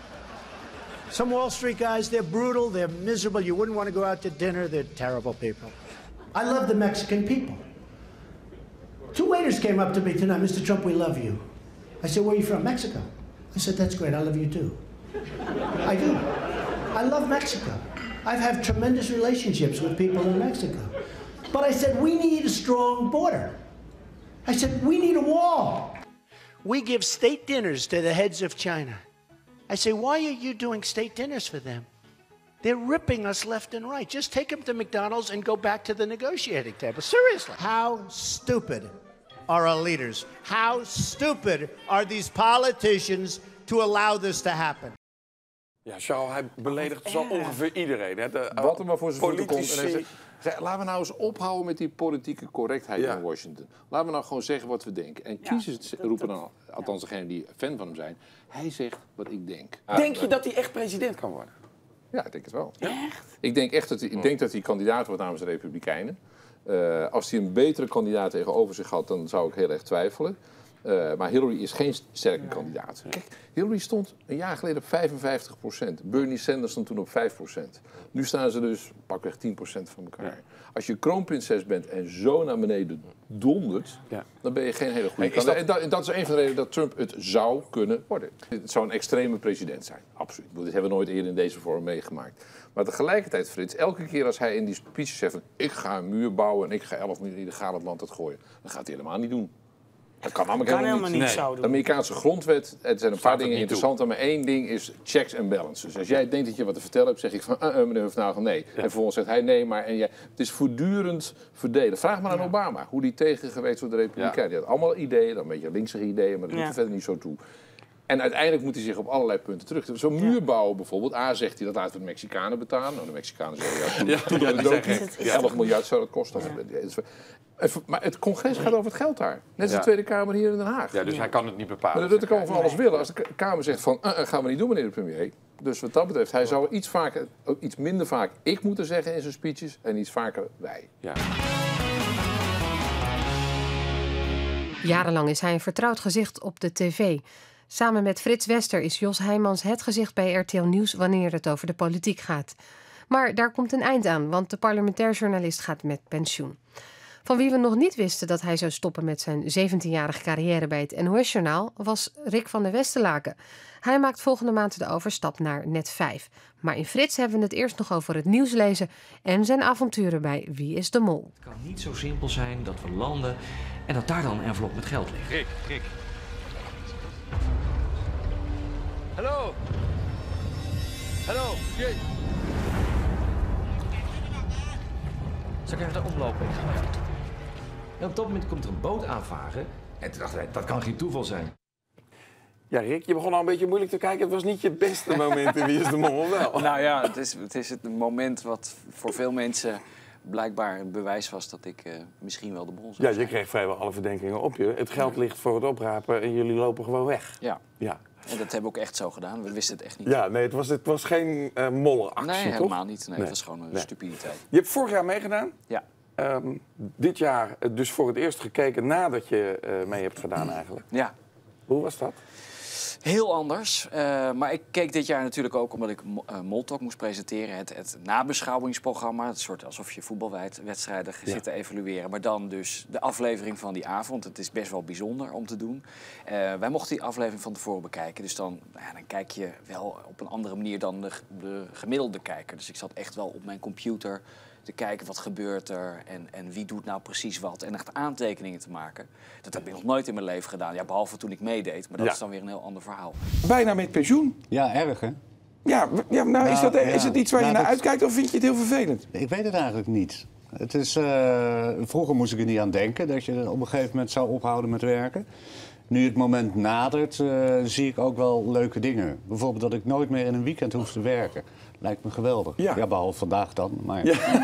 Some Wall Street guys, they're brutal, they're miserable. You wouldn't want to go out to dinner. They're terrible people. I love the Mexican people. 2 waiters came up to me tonight. Mr. Trump, we love you. I said, where are you from? Mexico. I said, that's great. I love you too. I do. I love Mexico. I've had tremendous relationships with people in Mexico. But I said, we need a strong border. I said, we need a wall. We give state dinners to the heads of China. I say, why are you doing state dinners for them? They're ripping us left and right. Just take them to McDonald's and go back to the negotiating table. Seriously. How stupid are our leaders? How stupid are these politicians to allow this to happen? Ja, Charles, hij beledigt zo ongeveer iedereen. Hè? Wat er maar voor zijn voeten komt. Politici. Laten we nou eens ophouden met die politieke correctheid in Washington. Laten we nou gewoon zeggen wat we denken. En kiezers roepen dan, althans degenen die fan van hem zijn, hij zegt wat ik denk. Denk je dat hij echt president kan worden? Ja, ik denk het wel. Echt? Ik denk echt dat hij kandidaat wordt namens de Republikeinen. Als hij een betere kandidaat tegenover zich had, dan zou ik heel erg twijfelen. Maar Hillary is geen sterke kandidaat. Kijk, Hillary stond een jaar geleden op 55%. Bernie Sanders stond toen op 5%. Nu staan ze dus pakweg 10% van elkaar. Ja. Als je kroonprinses bent en zo naar beneden dondert, dan ben je geen hele goede kandidaat. En dat is een van de redenen dat Trump het zou kunnen worden. Het zou een extreme president zijn, absoluut. Dit hebben we nooit eerder in deze vorm meegemaakt. Maar tegelijkertijd, Frits, elke keer als hij in die speeches zegt van, ik ga een muur bouwen en ik ga 11 miljoen illegaal het land uitgooien, dan gaat hij helemaal niet doen. Dat kan namelijk helemaal niet. De Amerikaanse grondwet, er zijn een paar dingen interessant, maar één ding is checks and balances. Dus als jij denkt dat je wat te vertellen hebt, zeg ik van, meneer Hufnagel, nee. En vervolgens zegt hij nee, maar het is voortdurend verdelen. Vraag maar aan Obama, hoe die tegengeweest wordt door de Republikeinen. Die had allemaal ideeën, dan een beetje linkse ideeën, maar dat doet er verder niet zo toe. En uiteindelijk moet hij zich op allerlei punten terug. Zo'n muur bouwen bijvoorbeeld. Zegt hij dat laten we de Mexicanen betalen. Nou, de Mexicanen zeggen 11 miljard zou dat kosten. Maar het congres gaat over het geld daar. Net als de Tweede Kamer hier in Den Haag. Ja, dus hij kan het niet bepalen. Maar Rutte kan van alles willen. Als de Kamer zegt van, gaan we niet doen, meneer de premier. Dus wat dat betreft, hij zou iets minder vaak ik moeten zeggen in zijn speeches en iets vaker wij. Ja. Jarenlang is hij een vertrouwd gezicht op de tv. Samen met Frits Wester is Jos Heijmans het gezicht bij RTL Nieuws wanneer het over de politiek gaat. Maar daar komt een eind aan, want de parlementair journalist gaat met pensioen. Van wie we nog niet wisten dat hij zou stoppen met zijn 17-jarige carrière bij het NOS-journaal was Rick van der Westerlaken. Hij maakt volgende maand de overstap naar Net 5. Maar in Frits hebben we het eerst nog over het nieuws lezen en zijn avonturen bij Wie is de Mol. Het kan niet zo simpel zijn dat we landen en dat daar dan een envelop met geld ligt. Rick. Hallo. Jee. Zal ik even daar oplopen? Ik ga maar even toe. En op dat moment komt er een boot aanvaren. En toen dachten wij, dat kan geen toeval zijn. Ja, Rick, je begon al een beetje moeilijk te kijken. Het was niet je beste moment in Wie is de Mol, of wel? Nou ja, het is het moment wat voor veel mensen blijkbaar een bewijs was dat ik misschien wel de mol zou zijn. Ja, je kreeg vrijwel alle verdenkingen op je. Het geld ligt voor het oprapen en jullie lopen gewoon weg. Ja. Ja. En dat hebben we ook echt zo gedaan. We wisten het echt niet. Ja, nee, het was geen mollenactie, nee, toch? helemaal niet. Nee, het was gewoon een stupiditeit. Je hebt vorig jaar meegedaan. Ja. Dit jaar dus voor het eerst gekeken nadat je mee hebt gedaan eigenlijk. Ja. Hoe was dat? Heel anders. Maar ik keek dit jaar natuurlijk ook omdat ik Moltalk moest presenteren. Het nabeschouwingsprogramma. Het soort alsof je voetbalwedstrijden zit te evalueren. Maar dan dus de aflevering van die avond. Het is best wel bijzonder om te doen. Wij mochten die aflevering van tevoren bekijken. Dus dan kijk je wel op een andere manier dan de gemiddelde kijker. Dus ik zat echt wel op mijn computer te kijken wat gebeurt er en wie doet nou precies wat. En echt aantekeningen te maken. Dat heb ik nog nooit in mijn leven gedaan. Ja, behalve toen ik meedeed. Maar dat is dan weer een heel ander verhaal. Bijna met pensioen. Ja, erg hè? Ja, is het iets waar je naar uitkijkt of vind je het heel vervelend? Ik weet het eigenlijk niet. Het is, vroeger moest ik er niet aan denken dat je op een gegeven moment zou ophouden met werken. Nu het moment nadert, zie ik ook wel leuke dingen. Bijvoorbeeld dat ik nooit meer in een weekend hoef te werken. Lijkt me geweldig. Ja, behalve vandaag dan. Maar,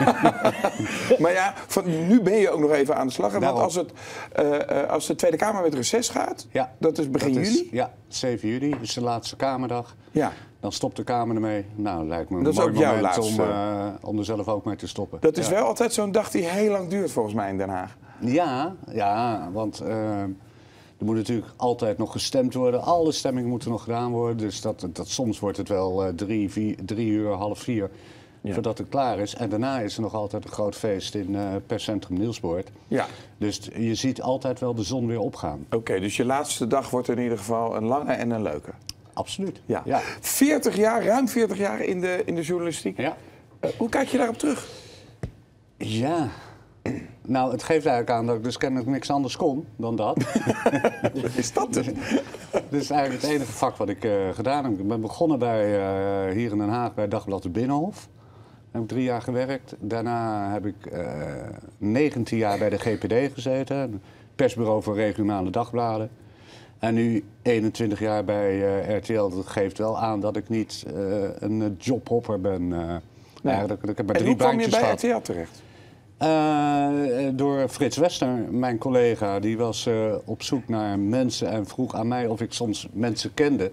maar ja, nu ben je ook nog even aan de slag. Want als de Tweede Kamer met reces gaat, dat is begin juli? Ja, 7 juli is de laatste Kamerdag. Ja. Dan stopt de Kamer ermee. Nou, lijkt me een mooi moment om er zelf ook mee te stoppen. Dat is wel altijd zo'n dag die heel lang duurt volgens mij in Den Haag. Ja, want er moet natuurlijk altijd nog gestemd worden. Alle stemmingen moeten nog gedaan worden. Dus soms wordt het wel 3 uur, half 4 voordat het klaar is. En daarna is er nog altijd een groot feest in perscentrum Nielspoort. Ja. Dus je ziet altijd wel de zon weer opgaan. Oké, dus je laatste dag wordt in ieder geval een lange en een leuke. Absoluut. Ja. 40 jaar, ruim 40 jaar in de journalistiek. Ja. Hoe kijk je daarop terug? Ja. Nou, het geeft eigenlijk aan dat ik dus kennelijk niks anders kon dan dat. Is dat het? Dit is eigenlijk het enige vak wat ik gedaan heb. Ik ben begonnen hier in Den Haag bij Dagblad de Binnenhof. Daar heb ik 3 jaar gewerkt. Daarna heb ik 19 jaar bij de GPD gezeten. Een persbureau voor regionale dagbladen. En nu 21 jaar bij RTL. Dat geeft wel aan dat ik niet een jobhopper ben. Ik heb maar 3 baantjes gehad. En hoe kwam je bij RTL terecht? Door Frits Wester, mijn collega, die was op zoek naar mensen en vroeg aan mij of ik soms mensen kende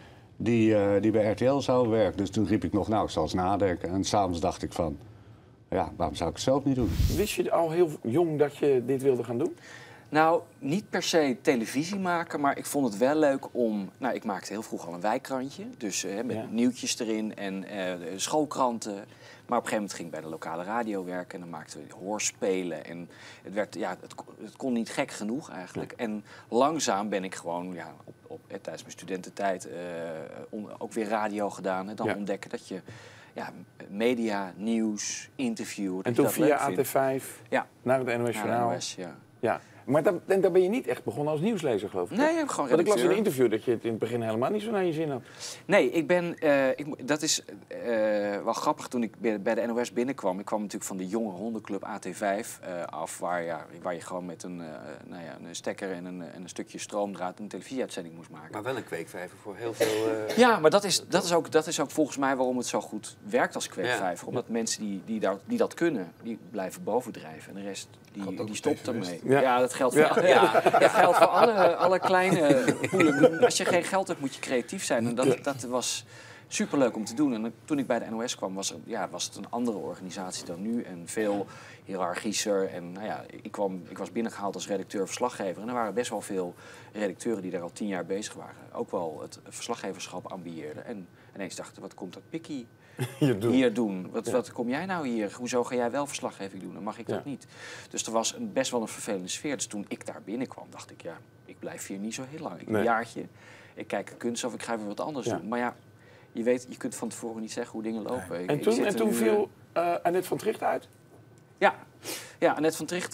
die bij RTL zouden werken. Dus toen riep ik nog, ik zal eens nadenken. En s'avonds dacht ik van, waarom zou ik het zelf niet doen? Wist je al heel jong dat je dit wilde gaan doen? Nou, niet per se televisie maken, maar ik vond het wel leuk om... Nou, ik maakte heel vroeg al een wijkkrantje, dus met nieuwtjes erin en schoolkranten. Maar op een gegeven moment ging ik bij de lokale radio werken en dan maakten we hoorspelen. En het kon niet gek genoeg eigenlijk. Ja. En langzaam ben ik gewoon tijdens mijn studententijd ook weer radio gedaan. En dan ontdekken dat je media, nieuws, interview... En toen via AT5 naar het NOS Journaal. Ja. Maar daar ben je niet echt begonnen als nieuwslezer, geloof ik. Nee, ik heb gewoon redacteur. Want ik las in een interview dat je het in het begin helemaal niet zo naar je zin had. Nee, dat is wel grappig. Toen ik bij de NOS binnenkwam, ik kwam natuurlijk van de jonge hondenclub AT5 af, waar je gewoon met een stekker en een stukje stroomdraad een televisieuitzending moest maken. Maar wel een kweekvijver voor heel veel... Ja, maar dat is ook volgens mij waarom het zo goed werkt als kweekvijver. Ja. Omdat mensen die dat kunnen, die blijven bovendrijven. En de rest die stopt ermee. Ja, dat geldt voor, dat geldt voor alle kleine poelen. Als je geen geld hebt, moet je creatief zijn. En dat was superleuk om te doen. En toen ik bij de NOS kwam, was het een andere organisatie dan nu. En veel hiërarchischer. En ik was binnengehaald als redacteur-verslaggever. En er waren best wel veel redacteuren die daar al 10 jaar bezig waren. Ook wel het verslaggeverschap ambieerden. En ineens dachten, wat komt dat pikkie hier doen? Wat kom jij nou hier? Hoezo ga jij wel verslaggeving doen? Dan mag ik dat niet. Dus er was best wel een vervelende sfeer. Dus toen ik daar binnenkwam, dacht ik, ik blijf hier niet zo heel lang. Een jaartje. Ik kijk kunst of ik ga weer wat anders doen. Maar je kunt van tevoren niet zeggen hoe dingen lopen. Nee. En toen viel Annette van Tricht uit? Ja, Annette van Tricht,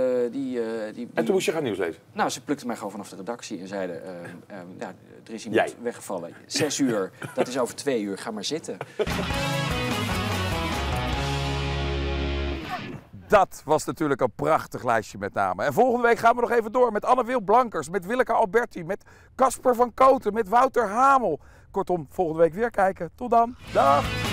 En toen moest je gaan nieuws lezen? Nou, ze plukte mij gewoon vanaf de redactie en zeiden... er is iemand weggevallen. 6 uur, dat is over 2 uur, ga maar zitten. Dat was natuurlijk een prachtig lijstje met namen. En volgende week gaan we nog even door met Anne Wil Blankers, met Willeke Alberti, met Casper van Koten, met Wouter Hamel. Kortom, volgende week weer kijken. Tot dan. Dag!